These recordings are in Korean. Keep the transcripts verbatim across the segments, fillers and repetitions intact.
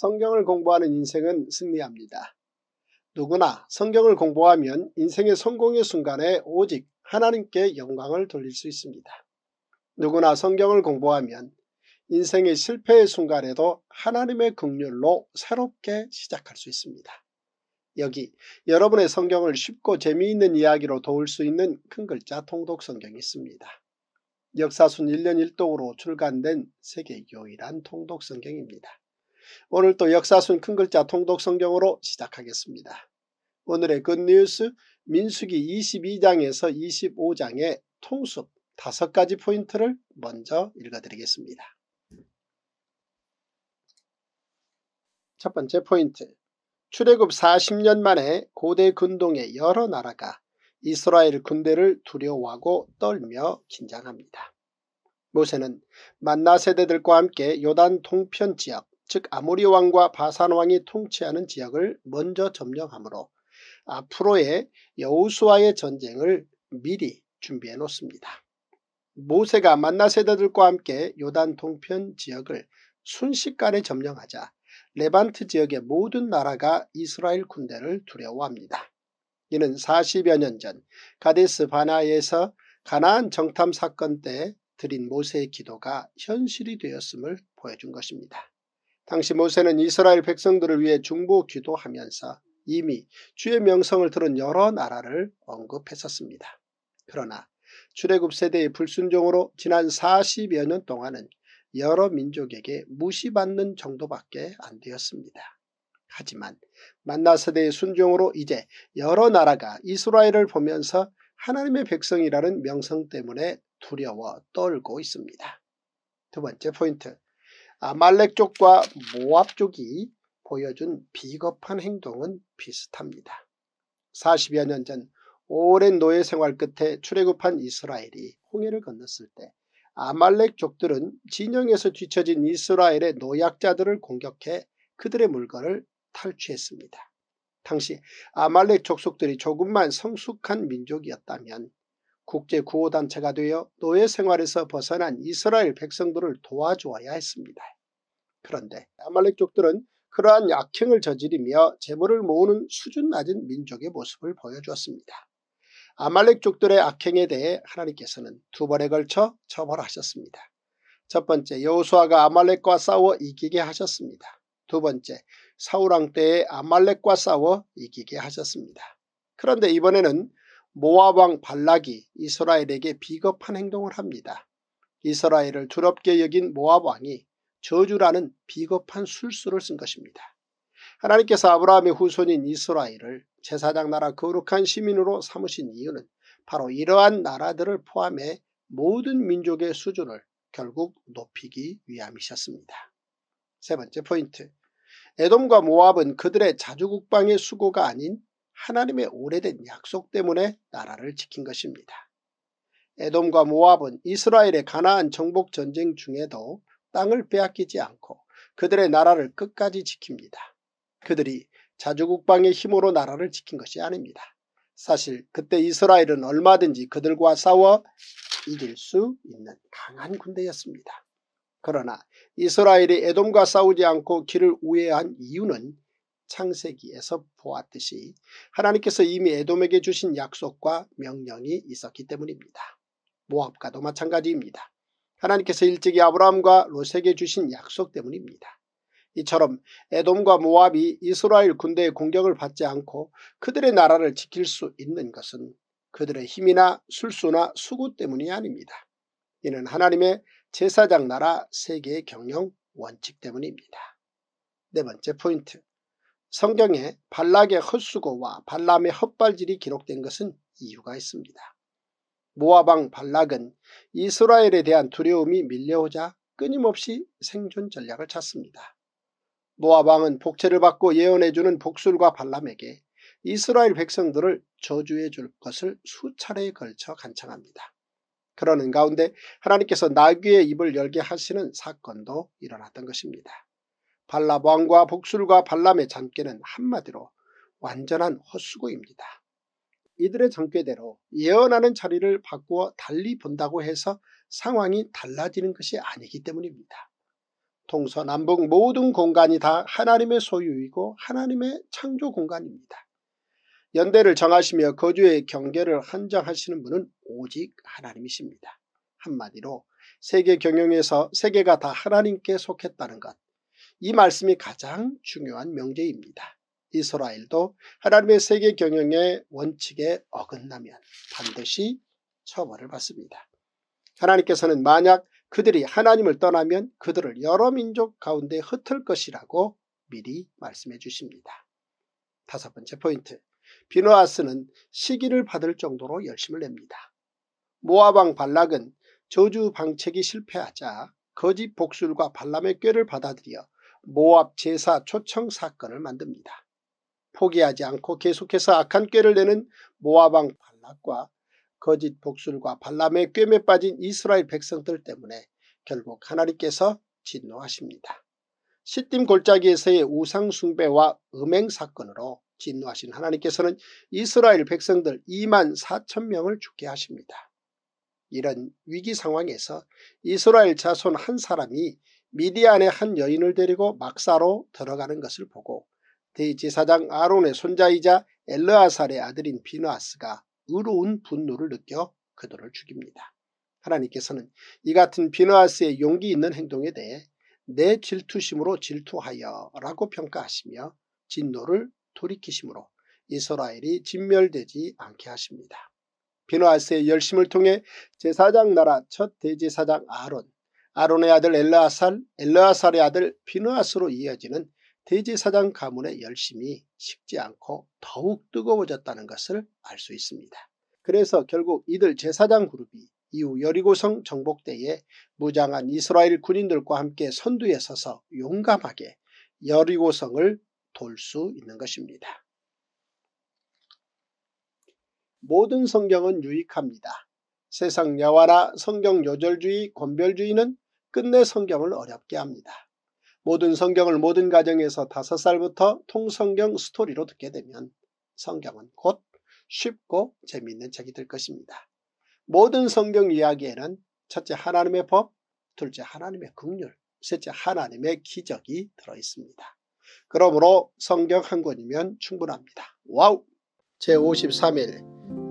성경을 공부하는 인생은 승리합니다. 누구나 성경을 공부하면 인생의 성공의 순간에 오직 하나님께 영광을 돌릴 수 있습니다. 누구나 성경을 공부하면 인생의 실패의 순간에도 하나님의 긍휼로 새롭게 시작할 수 있습니다. 여기 여러분의 성경을 쉽고 재미있는 이야기로 도울 수 있는 큰글자 통독 성경이 있습니다. 역사순 일 년 일 독으로 출간된 세계 유일한 통독 성경입니다. 오늘 또 역사순 큰글자 통독 성경으로 시작하겠습니다. 오늘의 굿뉴스 민수기 이십이 장에서 이십오 장의 통습 다섯 가지 포인트를 먼저 읽어드리겠습니다. 첫 번째 포인트, 출애굽 사십 년 만에 고대 근동의 여러 나라가 이스라엘 군대를 두려워하고 떨며 긴장합니다. 모세는 만나 세대들과 함께 요단 동편 지역, 즉 아모리 왕과 바산 왕이 통치하는 지역을 먼저 점령하므로 앞으로의 여호수아의 전쟁을 미리 준비해 놓습니다. 모세가 만나 세대들과 함께 요단 동편 지역을 순식간에 점령하자 레반트 지역의 모든 나라가 이스라엘 군대를 두려워합니다. 이는 사십여 년 전 가데스 바나에서 가나안 정탐 사건 때 드린 모세의 기도가 현실이 되었음을 보여준 것입니다. 당시 모세는 이스라엘 백성들을 위해 중보 기도하면서 이미 주의 명성을 들은 여러 나라를 언급했었습니다. 그러나 출애굽 세대의 불순종으로 지난 사십여 년 동안은 여러 민족에게 무시받는 정도밖에 안 되었습니다. 하지만 만나 세대의 순종으로 이제 여러 나라가 이스라엘을 보면서 하나님의 백성이라는 명성 때문에 두려워 떨고 있습니다. 두 번째 포인트, 아말렉족과 모압족이 보여준 비겁한 행동은 비슷합니다. 사십여 년 전 오랜 노예 생활 끝에 출애굽한 이스라엘이 홍해를 건넜을 때 아말렉족들은 진영에서 뒤처진 이스라엘의 노약자들을 공격해 그들의 물건을 탈취했습니다. 당시 아말렉 족속들이 조금만 성숙한 민족이었다면 국제구호단체가 되어 노예 생활에서 벗어난 이스라엘 백성들을 도와주어야 했습니다. 그런데 아말렉족들은 그러한 악행을 저지르며 재물을 모으는 수준 낮은 민족의 모습을 보여주었습니다. 아말렉족들의 악행에 대해 하나님께서는 두 번에 걸쳐 처벌하셨습니다. 첫 번째, 여호수아가 아말렉과 싸워 이기게 하셨습니다. 두 번째, 사울왕 때에 아말렉과 싸워 이기게 하셨습니다. 그런데 이번에는 모압왕 발락이 이스라엘에게 비겁한 행동을 합니다. 이스라엘을 두렵게 여긴 모압왕이 저주라는 비겁한 술수를 쓴 것입니다. 하나님께서 아브라함의 후손인 이스라엘을 제사장 나라 거룩한 시민으로 삼으신 이유는 바로 이러한 나라들을 포함해 모든 민족의 수준을 결국 높이기 위함이셨습니다. 세 번째 포인트, 에돔과 모압은 그들의 자주국방의 수고가 아닌 하나님의 오래된 약속 때문에 나라를 지킨 것입니다. 에돔과 모압은 이스라엘의 가나안 정복 전쟁 중에도 땅을 빼앗기지 않고 그들의 나라를 끝까지 지킵니다. 그들이 자주국방의 힘으로 나라를 지킨 것이 아닙니다. 사실 그때 이스라엘은 얼마든지 그들과 싸워 이길 수 있는 강한 군대였습니다. 그러나 이스라엘이 에돔과 싸우지 않고 길을 우회한 이유는 창세기에서 보았듯이 하나님께서 이미 에돔에게 주신 약속과 명령이 있었기 때문입니다. 모압과도 마찬가지입니다. 하나님께서 일찍이 아브라함과 롯에게 주신 약속 때문입니다. 이처럼 에돔과 모압이 이스라엘 군대의 공격을 받지 않고 그들의 나라를 지킬 수 있는 것은 그들의 힘이나 술수나 수고 때문이 아닙니다. 이는 하나님의 제사장 나라 세계의 경영 원칙 때문입니다. 네 번째 포인트, 성경에 발락의 헛수고와 발람의 헛발질이 기록된 것은 이유가 있습니다. 모압왕 발락은 이스라엘에 대한 두려움이 밀려오자 끊임없이 생존 전략을 찾습니다. 모압왕은 복채를 받고 예언해주는 복술과 발람에게 이스라엘 백성들을 저주해 줄 것을 수차례에 걸쳐 간청합니다. 그러는 가운데 하나님께서 나귀의 입을 열게 하시는 사건도 일어났던 것입니다. 발람 왕과 복술과 발람의 잔꾀는 한마디로 완전한 헛수고입니다. 이들의 잔꾀대로 예언하는 자리를 바꾸어 달리 본다고 해서 상황이 달라지는 것이 아니기 때문입니다. 동서남북 모든 공간이 다 하나님의 소유이고 하나님의 창조 공간입니다. 연대를 정하시며 거주의 경계를 한정하시는 분은 오직 하나님이십니다. 한마디로 세계 경영에서 세계가 다 하나님께 속했다는 것, 이 말씀이 가장 중요한 명제입니다. 이스라엘도 하나님의 세계 경영의 원칙에 어긋나면 반드시 처벌을 받습니다. 하나님께서는 만약 그들이 하나님을 떠나면 그들을 여러 민족 가운데 흩을 것이라고 미리 말씀해 주십니다. 다섯 번째 포인트, 비느하스는 시기를 받을 정도로 열심을 냅니다. 모압 왕 발락은 저주 방책이 실패하자 거짓 복술과 발람의 꾀를 받아들여 모압 제사 초청 사건을 만듭니다. 포기하지 않고 계속해서 악한 꾀를 내는 모압 왕 발락과 거짓 복술과 발람의 꾀에 빠진 이스라엘 백성들 때문에 결국 하나님께서 진노하십니다. 시딤 골짜기에서의 우상 숭배와 음행 사건으로 진노하신 하나님께서는 이스라엘 백성들 이만 사천 명을 죽게 하십니다. 이런 위기 상황에서 이스라엘 자손 한 사람이 미디안의 한 여인을 데리고 막사로 들어가는 것을 보고 대제사장 아론의 손자이자 엘르아살의 아들인 비느하스가 의로운 분노를 느껴 그들을 죽입니다. 하나님께서는 이 같은 비느하스의 용기 있는 행동에 대해 내 질투심으로 질투하여 라고 평가하시며 진노를 돌이키심으로 이스라엘이 진멸되지 않게 하십니다. 비느하스의 열심을 통해 제사장 나라 첫 대제사장 아론, 아론의 아들 엘르아살, 엘르아살의 아들 비느하스로 이어지는 대제사장 가문의 열심이 식지 않고 더욱 뜨거워졌다는 것을 알 수 있습니다. 그래서 결국 이들 제사장 그룹이 이후 여리고성 정복 때에 무장한 이스라엘 군인들과 함께 선두에 서서 용감하게 여리고성을 돌 수 있는 것입니다. 모든 성경은 유익합니다. 세상 여화나 성경 요절주의, 권별주의는 끝내 성경을 어렵게 합니다. 모든 성경을 모든 가정에서 다섯 살부터 통성경 스토리로 듣게 되면 성경은 곧 쉽고 재미있는 책이 될 것입니다. 모든 성경 이야기에는 첫째 하나님의 법, 둘째 하나님의 긍휼, 셋째 하나님의 기적이 들어있습니다. 그러므로 성경 한 권이면 충분합니다. 와우! 제오십삼 일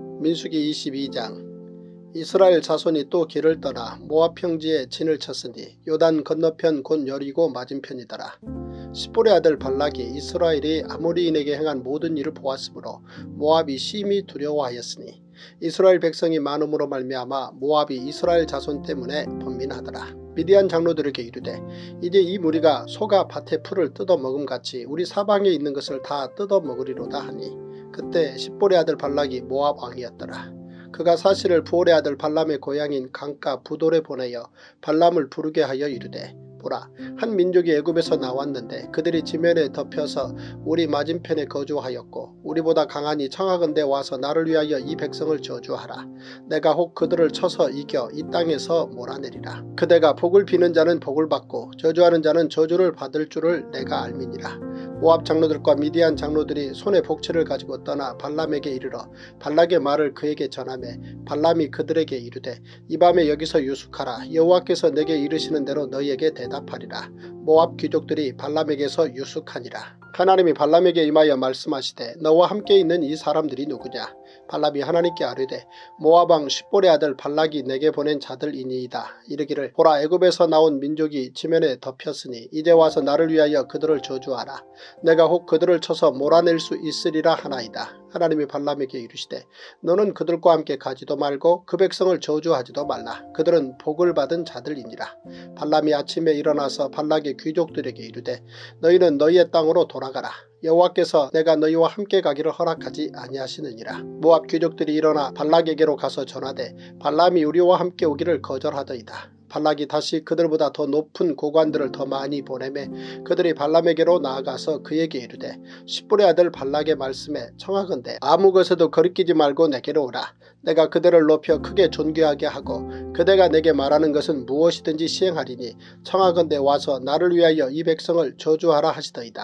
민수기 이십이 장 이스라엘 자손이 또 길을 떠나 모압 평지에 진을 쳤으니 요단 건너편 곧 여리고 맞은편이더라. 십볼의 아들 발락이 이스라엘이 아모리인에게 행한 모든 일을 보았으므로 모압이 심히 두려워하였으니 이스라엘 백성이 많음으로 말미암아 모압이 이스라엘 자손 때문에 번민하더라. 미디안 장로들에게 이르되 이제 이 무리가 소가 밭의 풀을 뜯어먹음같이 우리 사방에 있는 것을 다 뜯어먹으리로다 하니 그때 십볼의 아들 발락이 모압 왕이었더라. 그가 사실을 부올의 아들 발람의 고향인 강가 부돌에 보내어 발람을 부르게 하여 이르되 보라, 한 민족이 애굽에서 나왔는데 그들이 지면에 덮여서 우리 맞은편에 거주하였고 우리보다 강하니 청하건대 와서 나를 위하여 이 백성을 저주하라. 내가 혹 그들을 쳐서 이겨 이 땅에서 몰아내리라. 그대가 복을 비는 자는 복을 받고 저주하는 자는 저주를 받을 줄을 내가 알미니라. 모압 장로들과 미디안 장로들이 손에 복채를 가지고 떠나 발람에게 이르러 발락의 말을 그에게 전하매 발람이 그들에게 이르되 이 밤에 여기서 유숙하라. 여호와께서 내게 이르시는 대로 너희에게 대답하리라. 모압 귀족들이 발람에게서 유숙하니라. 하나님이 발람에게 임하여 말씀하시되 너와 함께 있는 이 사람들이 누구냐. 발람이 하나님께 아뢰되 모압 왕 십볼의 아들 발락이 내게 보낸 자들이니이다. 이르기를 보라, 애굽에서 나온 민족이 지면에 덮였으니 이제 와서 나를 위하여 그들을 저주하라. 내가 혹 그들을 쳐서 몰아낼 수 있으리라 하나이다. 하나님이 발람에게 이르시되 너는 그들과 함께 가지도 말고 그 백성을 저주하지도 말라. 그들은 복을 받은 자들이니라. 발람이 아침에 일어나서 발락의 귀족들에게 이르되 너희는 너희의 땅으로 돌아가라. 여호와께서 내가 너희와 함께 가기를 허락하지 아니하시느니라. 모압 귀족들이 일어나 발락에게로 가서 전하되 발람이 우리와 함께 오기를 거절하더이다. 발락이 다시 그들보다 더 높은 고관들을 더 많이 보내매 그들이 발람에게로 나아가서 그에게 이르되 십볼의 아들 발락의 말씀에 청하건대 아무 것에도 거리끼지 말고 내게로 오라. 내가 그들을 높여 크게 존귀하게 하고 그대가 내게 말하는 것은 무엇이든지 시행하리니 청하건대 와서 나를 위하여 이 백성을 저주하라 하시더이다.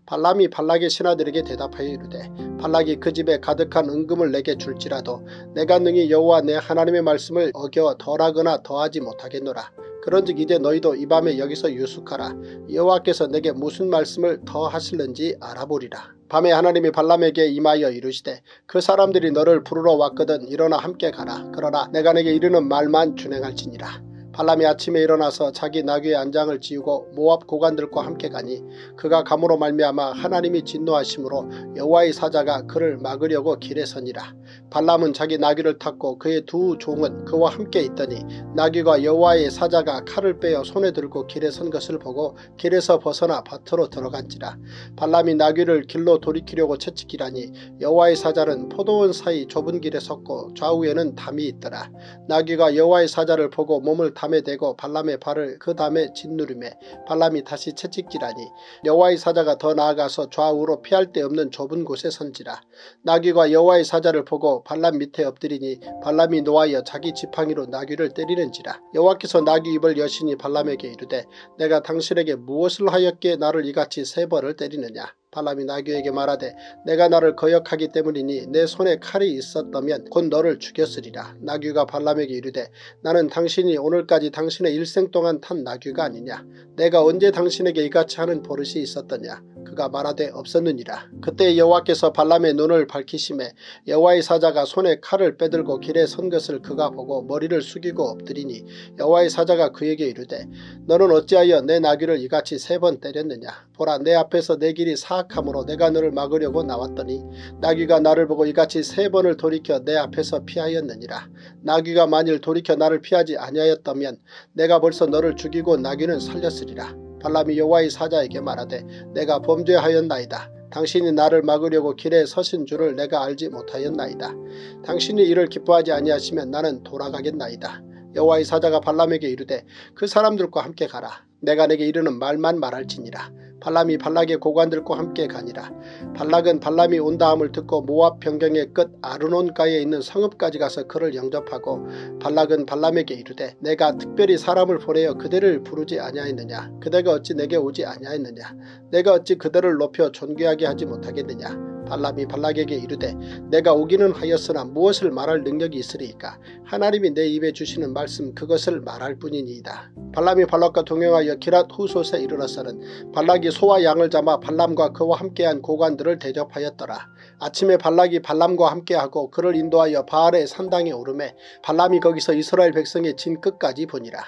발람이 발락의 신하들에게 대답하여 이르되 발락이 그 집에 가득한 은금을 내게 줄지라도 내가 능히 여호와 내 하나님의 말씀을 어겨 덜하거나 더하지 못하겠노라. 그런즉 이제 너희도 이 밤에 여기서 유숙하라. 여호와께서 내게 무슨 말씀을 더 하실는지 알아보리라. 밤에 하나님이 발람에게 임하여 이르시되 그 사람들이 너를 부르러 왔거든 일어나 함께 가라. 그러나 내가 내게 이르는 말만 준행할지니라. 발람이 아침에 일어나서 자기 나귀의 안장을 지우고 모압 고관들과 함께 가니 그가 감으로 말미암아 하나님이 진노하심으로 여호와의 사자가 그를 막으려고 길에 서니라. 발람은 자기 나귀를 탔고 그의 두 종은 그와 함께 있더니 나귀가 여호와의 사자가 칼을 빼어 손에 들고 길에 선 것을 보고 길에서 벗어나 밭으로 들어간지라. 발람이 나귀를 길로 돌이키려고 채찍이라니 여호와의 사자는 포도원 사이 좁은 길에 섰고 좌우에는 담이 있더라. 나귀가 여호와의 사자를 보고 몸을 담에 대고 발람의 발을 그 담에 짓누르매 발람이 다시 채찍질하니 여호와의 사자가 더 나아가서 좌우로 피할 데 없는 좁은 곳에 선지라. 나귀가 여호와의 사자를 보고 발람 밑에 엎드리니 발람이 노하여 자기 지팡이로 나귀를 때리는지라. 여호와께서 나귀 입을 여시니 발람에게 이르되 내가 당신에게 무엇을 하였기에 나를 이같이 세 번을 때리느냐. 발람이 나귀에게 말하되 내가 나를 거역하기 때문이니 내 손에 칼이 있었다면 곧 너를 죽였으리라. 나귀가 발람에게 이르되 나는 당신이 오늘까지 당신의 일생 동안 탄 나귀가 아니냐. 내가 언제 당신에게 이같이 하는 버릇이 있었더냐. 그가 말하되 없었느니라. 그때 여호와께서 발람의 눈을 밝히시매 여호와의 사자가 손에 칼을 빼들고 길에 선 것을 그가 보고 머리를 숙이고 엎드리니 여호와의 사자가 그에게 이르되 너는 어찌하여 내 나귀를 이같이 세 번 때렸느냐. 보라 내 앞에서 내 길이 사악함으로 내가 너를 막으려고 나왔더니 나귀가 나를 보고 이같이 세 번을 돌이켜 내 앞에서 피하였느니라. 나귀가 만일 돌이켜 나를 피하지 아니하였다면 내가 벌써 너를 죽이고 나귀는 살렸으리라. 발람이 여호와의 사자에게 말하되 내가 범죄하였나이다. 당신이 나를 막으려고 길에 서신 줄을 내가 알지 못하였나이다. 당신이 이를 기뻐하지 아니하시면 나는 돌아가겠나이다. 여호와의 사자가 발람에게 이르되 그 사람들과 함께 가라. 내가 내게 이르는 말만 말할지니라. 발람이 발락의 고관들과 함께 가니라. 발락은 발람이 온다함을 듣고 모압 변경의 끝 아르논가에 있는 성읍까지 가서 그를 영접하고 발락은 발람에게 이르되 내가 특별히 사람을 보내어 그대를 부르지 아니하였느냐. 그대가 어찌 내게 오지 아니하였느냐. 내가 어찌 그대를 높여 존귀하게 하지 못하겠느냐. 발람이 발락에게 이르되 내가 오기는 하였으나 무엇을 말할 능력이 있으리이까. 하나님이 내 입에 주시는 말씀 그것을 말할 뿐이니이다. 발람이 발락과 동행하여 기랏 후솥에 이르러서는 발락이 소와 양을 잡아 발람과 그와 함께한 고관들을 대접하였더라. 아침에 발락이 발람과 함께하고 그를 인도하여 바알의 산당에 오르매 발람이 거기서 이스라엘 백성의 진 끝까지 보니라.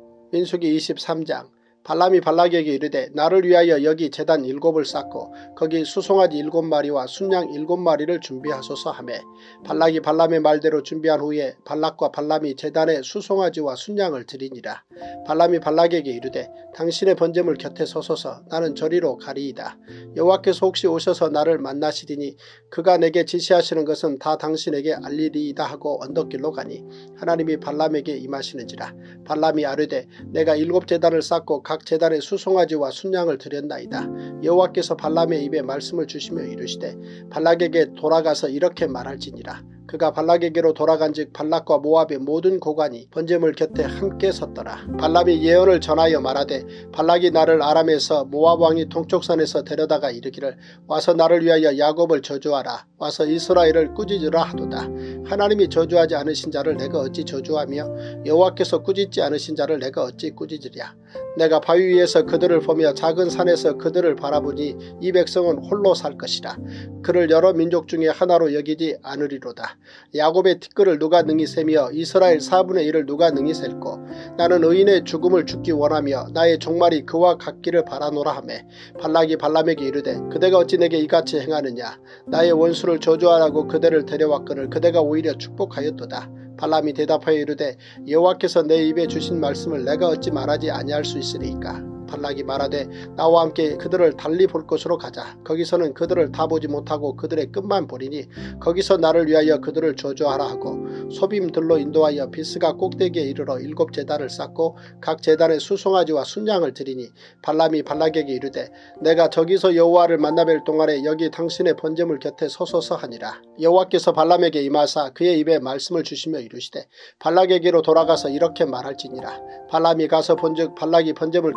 민수기 이십삼 장. 발람이 발락에게 이르되 나를 위하여 여기 제단 일곱을 쌓고 거기 수송아지 일곱 마리와 순양 일곱 마리를 준비하소서 하매 발락이 발람의 말대로 준비한 후에 발락과 발람이 제단에 수송아지와 순양을 드리니라. 발람이 발락에게 이르되 당신의 번제물 곁에 서소서. 나는 저리로 가리이다. 여호와께서 혹시 오셔서 나를 만나시리니 그가 내게 지시하시는 것은 다 당신에게 알리리이다 하고 언덕길로 가니 하나님이 발람에게 임하시는지라. 발람이 아뢰되 내가 일곱 제단을 쌓고 각 제단에 수송아지와 순양을 드렸나이다. 여호와께서 발람의 입에 말씀을 주시며 이르시되 발락에게 돌아가서 이렇게 말할지니라. 그가 발락에게로 돌아간즉 발락과 모압의 모든 고관이 번제물 곁에 함께 섰더라. 발람이 예언을 전하여 말하되 발락이 나를 아람에서 모압 왕이 동쪽산에서 데려다가 이르기를 와서 나를 위하여 야곱을 저주하라. 와서 이스라엘을 꾸짖으라 하도다. 하나님이 저주하지 않으신 자를 내가 어찌 저주하며 여호와께서 꾸짖지 않으신 자를 내가 어찌 꾸짖으랴. 내가 바위 위에서 그들을 보며 작은 산에서 그들을 바라보니 이 백성은 홀로 살 것이라. 그를 여러 민족 중에 하나로 여기지 않으리로다. 야곱의 티끌을 누가 능히 세며 이스라엘 사분의 일을 누가 능히 셀고 나는 의인의 죽음을 죽기 원하며 나의 종말이 그와 같기를 바라노라 하매 발락이 발람에게 이르되 그대가 어찌 내게 이같이 행하느냐. 나의 원수를 저주하라고 그대를 데려왔거늘 그대가 오히려 축복하였도다. 발람이 대답하여 이르되 여호와께서 내 입에 주신 말씀을 내가 어찌 말하지 아니할 수 있으리이까. 발락이 말하되 나와 함께 그들을 달리 볼 곳으로 가자. 거기서는 그들을 다 보지 못하고 그들의 끝만 보리니 거기서 나를 위하여 그들을 저주하라 하고 소빔들로 인도하여 비스가 꼭대기에 이르러 일곱 제단을 쌓고 각 제단에 수송아지와 순양을 드리니 발람이 발락에게 이르되 내가 저기서 여호와를 만나뵐 동안에 여기 당신의 번제물 곁에 서소서 하니라. 여호와께서 발람에게 임하사 그의 입에 말씀을 주시며 이르시되 발락에게로 돌아가서 이렇게 말할지니라. 발람이 가서 본즉 발락이 번제물 곁에 섰고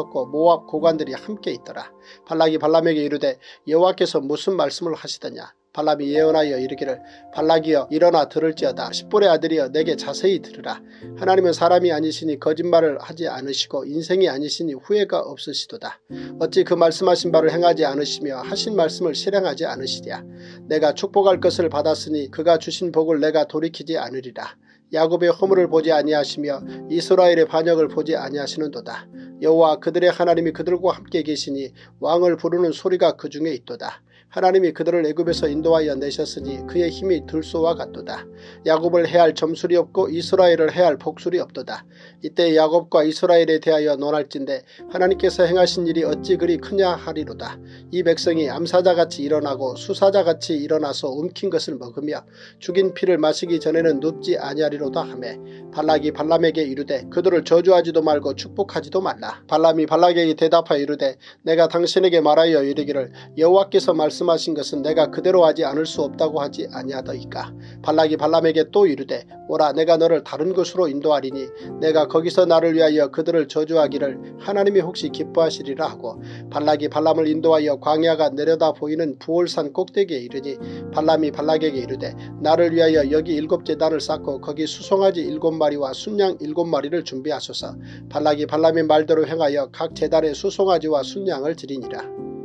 있었고 모압 고관들이 함께 있더라. 발락이 발람에게 이르되 여호와께서 무슨 말씀을 하시더냐. 발람이 예언하여 이르기를 발락이여 일어나 들을지어다. 십볼의 아들이여 내게 자세히 들으라. 하나님은 사람이 아니시니 거짓말을 하지 않으시고 인생이 아니시니 후회가 없으시도다. 어찌 그 말씀하신 바를 행하지 않으시며 하신 말씀을 실행하지 않으시랴. 내가 축복할 것을 받았으니 그가 주신 복을 내가 돌이키지 않으리라. 야곱의 허물을 보지 아니하시며 이스라엘의 반역을 보지 아니하시는도다. 여호와 그들의 하나님이 그들과 함께 계시니 왕을 부르는 소리가 그 중에 있도다. 하나님이 그들을 애굽에서 인도하여 내셨으니 그의 힘이 들소와 같도다. 야곱을 해할 점술이 없고 이스라엘을 해할 복술이 없도다. 이때 야곱과 이스라엘에 대하여 논할진대 하나님께서 행하신 일이 어찌 그리 크냐 하리로다. 이 백성이 암사자같이 일어나고 수사자같이 일어나서 움킨 것을 먹으며 죽인 피를 마시기 전에는 눕지 아니하리로다 하매 발락이 발람에게 이르되 그들을 저주하지도 말고 축복하지도 말라. 발람이 발락에게 대답하여 이르되 내가 당신에게 말하여 이르기를 여호와께서 말씀 말씀하신 것은 내가 그대로 하지 않을 수 없다고 하지 아니하더이까. 발락이 발람에게 또 이르되 오라 내가 너를 다른 곳으로 인도하리니 내가 거기서 나를 위하여 그들을 저주하기를 하나님이 혹시 기뻐하시리라 하고 발락이 발람을 인도하여 광야가 내려다 보이는 부올산 꼭대기에 이르니 발람이 발락에게 이르되 나를 위하여 여기 일곱 제단을 쌓고 거기 수송아지 일곱 마리와 순양 일곱 마리를 준비하소서. 발락이 발람의 말대로 행하여 각 제단에 수송아지와 순양을 드리니라.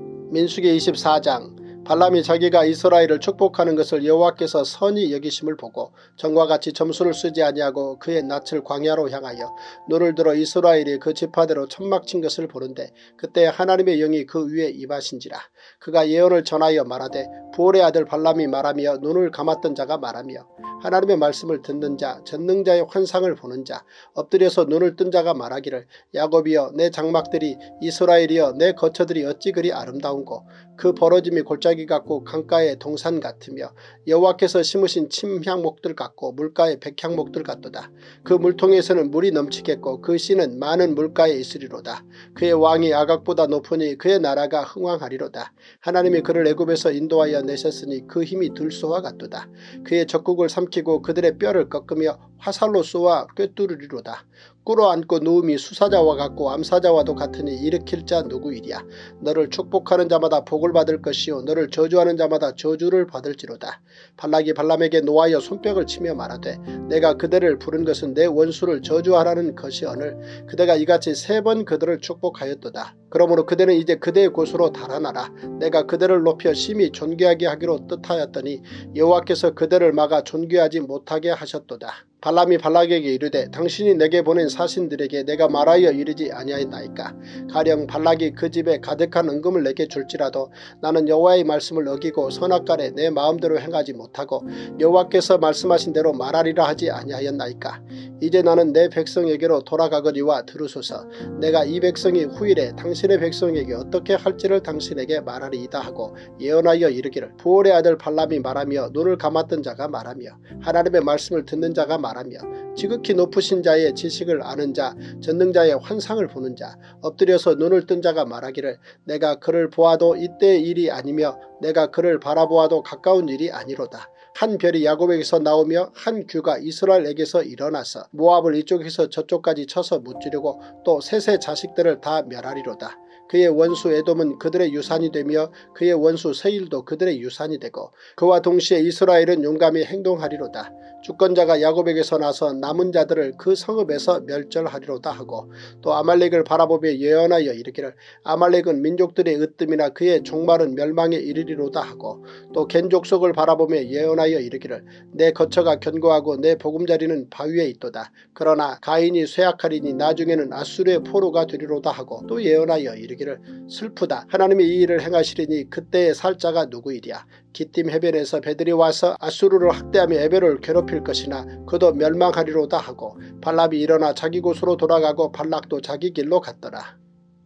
민수기 이십사 장. 발람이 자기가 이스라엘을 축복하는 것을 여호와께서 선히 여기심을 보고 전과 같이 점수를 쓰지 아니하고 그의 낯을 광야로 향하여 눈을 들어 이스라엘이 그 지파대로 천막친 것을 보는데 그때 하나님의 영이 그 위에 임하신지라. 그가 예언을 전하여 말하되 부올의 아들 발람이 말하며 눈을 감았던 자가 말하며 하나님의 말씀을 듣는 자 전능자의 환상을 보는 자 엎드려서 눈을 뜬 자가 말하기를 야곱이여 내 장막들이 이스라엘이여 내 거처들이 어찌 그리 아름다운고 그 벌어짐이 골짜기 같고 강가의 동산 같으며 여호와께서 심으신 침향목들 같고 물가의 백향목들 같도다. 그 물통에서는 물이 넘치겠고 그 씨는 많은 물가에 있으리로다. 그의 왕이 아각보다 높으니 그의 나라가 흥왕하리로다. 하나님이 그를 애굽에서 인도하여 내셨으니 그 힘이 들소와 같도다. 그의 적국을 삼키고 그들의 뼈를 꺾으며 화살로 쏘아 꿰뚫으리로다. 꿇어앉고 누움이 수사자와 같고 암사자와도 같으니 일으킬 자 누구이랴. 너를 축복하는 자마다 복을 받을 것이요 너를 저주하는 자마다 저주를 받을지로다. 발락이 발람에게 노하여 손뼉을 치며 말하되 내가 그대를 부른 것은 내 원수를 저주하라는 것이오늘 그대가 이같이 세 번 그들을 축복하였도다. 그러므로 그대는 이제 그대의 곳으로 달아나라. 내가 그대를 높여 심히 존귀하게 하기로 뜻하였더니 여호와께서 그대를 막아 존귀하지 못하게 하셨도다. 발람이 발락에게 이르되 당신이 내게 보낸 사신들에게 내가 말하여 이르지 아니하였나이까. 가령 발락이 그 집에 가득한 은금을 내게 줄지라도 나는 여호와의 말씀을 어기고 선악간에 내 마음대로 행하지 못하고 여호와께서 말씀하신 대로 말하리라 하지 아니하였나이까. 이제 나는 내 백성에게로 돌아가거니와 들으소서. 내가 이 백성이 후일에 당신의 백성에게 어떻게 할지를 당신에게 말하리이다 하고 예언하여 이르기를 부올의 아들 발람이 말하며 눈을 감았던 자가 말하며 하나님의 말씀을 듣는 자가 말하며 지극히 높으신 자의 지식을 아는 자 전능자의 환상을 보는 자 엎드려서 눈을 뜬 자가 말하기를 내가 그를 보아도 이때의 일이 아니며 내가 그를 바라보아도 가까운 일이 아니로다. 한 별이 야곱에게서 나오며 한 규가 이스라엘에게서 일어나서 모압을 이쪽에서 저쪽까지 쳐서 무찌르고 또 셋의 자식들을 다 멸하리로다. 그의 원수 에돔은 그들의 유산이 되며 그의 원수 세일도 그들의 유산이 되고 그와 동시에 이스라엘은 용감히 행동하리로다. 주권자가 야곱에게서 나서 남은 자들을 그 성읍에서 멸절하리로다 하고 또 아말렉을 바라보며 예언하여 이르기를 아말렉은 민족들의 으뜸이나 그의 종말은 멸망에 이르리로다 하고 또 겐 족속을 바라보며 예언하여 이르기를 내 거처가 견고하고 내 보금자리는 바위에 있도다. 그러나 가인이 쇠약하리니 나중에는 아수르의 포로가 되리로다 하고 또 예언하여 이르기를 슬프다. 하나님이 이 일을 행하시리니 그때의 살 자가 누구이랴. 기띔 해변에서 배들이 와서 아수르를 학대하며 에벨을 괴롭힐 것이나 그도 멸망하리로다 하고 발람이 일어나 자기 곳으로 돌아가고 발락도 자기 길로 갔더라.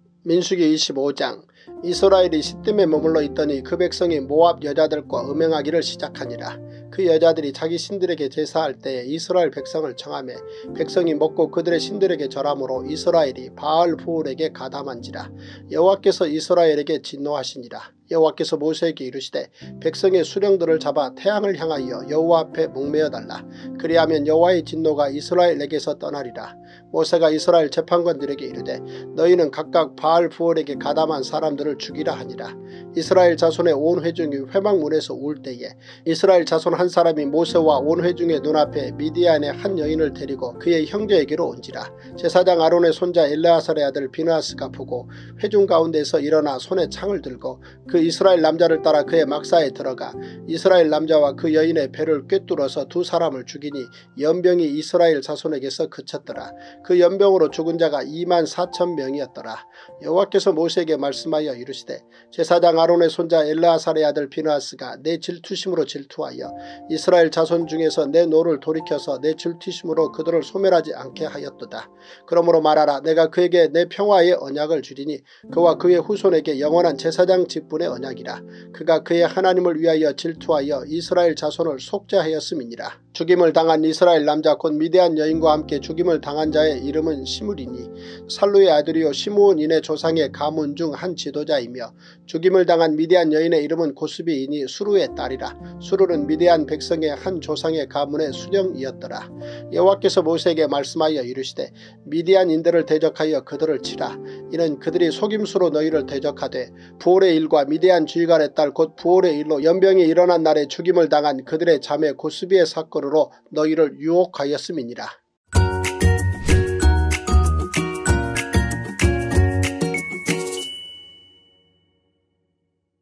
민수기 이십오 장. 이스라엘이 시딤에 머물러 있더니 그 백성이 모압 여자들과 음행하기를 시작하니라. 그 여자들이 자기 신들에게 제사할 때에 이스라엘 백성을 청하매 백성이 먹고 그들의 신들에게 절함으로 이스라엘이 바알부올에게 가담한지라. 여호와께서 이스라엘에게 진노하시니라. 여호와께서 모세에게 이르시되 백성의 수령들을 잡아 태양을 향하여 여호와 앞에 목매어 달라. 그리하면 여호와의 진노가 이스라엘에게서 떠나리라. 모세가 이스라엘 재판관들에게 이르되 너희는 각각 바알 부올에게 가담한 사람들을 죽이라 하니라. 이스라엘 자손의 온 회중이 회막문에서 울 때에 이스라엘 자손 한 사람이 모세와 온 회중의 눈앞에 미디안의 한 여인을 데리고 그의 형제에게로 온지라. 제사장 아론의 손자 엘르아살의 아들 비느하스가 보고 회중 가운데서 일어나 손에 창을 들고 그 이스라엘 남자를 따라 그의 막사에 들어가 이스라엘 남자와 그 여인의 배를 꿰뚫어서 두 사람을 죽이니 연병이 이스라엘 자손에게서 그쳤더라. 그 연병으로 죽은 자가 이만 사천 명이었더라. 여호와께서 모세에게 말씀하여 이르시되 제사장 아론의 손자 엘르아살의 아들 비느하스가 내 질투심으로 질투하여 이스라엘 자손 중에서 내 노를 돌이켜서 내 질투심으로 그들을 소멸하지 않게 하였도다. 그러므로 말하라. 내가 그에게 내 평화의 언약을 주리니 그와 그의 후손에게 영원한 제사장 직분의 언약이라. 그가 그의 하나님을 위하여 질투하여 이스라엘 자손을 속죄하였음이니라. 죽임을 당한 이스라엘 남자 곧 미디안 여인과 함께 죽임을 당한 자의 이름은 시므리니 살루의 아들이요 시므온인의 조상의 가문 중 한 지도자이며 죽임을 당한 미디안 여인의 이름은 고스비이니 수루의 딸이라. 수루는 미디안 백성의 한 조상의 가문의 수령이었더라. 여호와께서 모세에게 말씀하여 이르시되 미디안인들을 대적하여 그들을 치라. 이는 그들이 속임수로 너희를 대적하되 부올의 일과 미디안 주의관의 딸 곧 부올의 일로 연병이 일어난 날에 죽임을 당한 그들의 자매 고스비의 사건으로 너희를 유혹하였음이니라.